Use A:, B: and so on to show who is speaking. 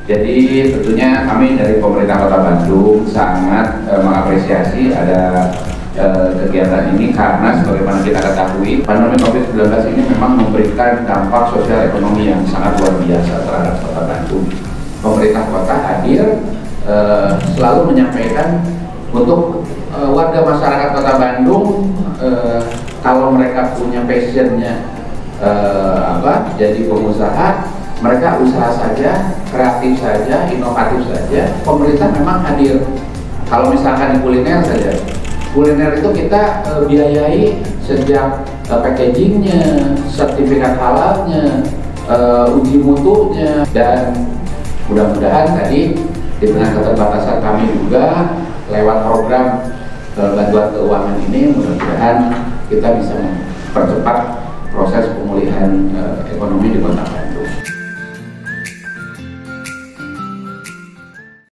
A: Jadi tentunya kami dari pemerintah Kota Bandung sangat mengapresiasi ada kegiatan ini karena sebagaimana kita ketahui pandemi COVID-19 ini memang memberikan dampak sosial ekonomi yang sangat luar biasa terhadap Kota Bandung. Pemerintah kota hadir selalu menyampaikan untuk warga masyarakat Kota Bandung kalau mereka punya passionnya jadi pengusaha, mereka usaha saja, kreatif saja, inovatif saja, pemerintah memang hadir. Kalau misalkan di kuliner saja, kuliner itu kita biayai sejak packagingnya, sertifikat halalnya, uji mutunya, dan mudah-mudahan tadi di tengah keterbatasan kami juga lewat program bantuan keuangan ini, mudah-mudahan kita bisa mempercepat proses pemulihan ekonomi di Kota Bandung.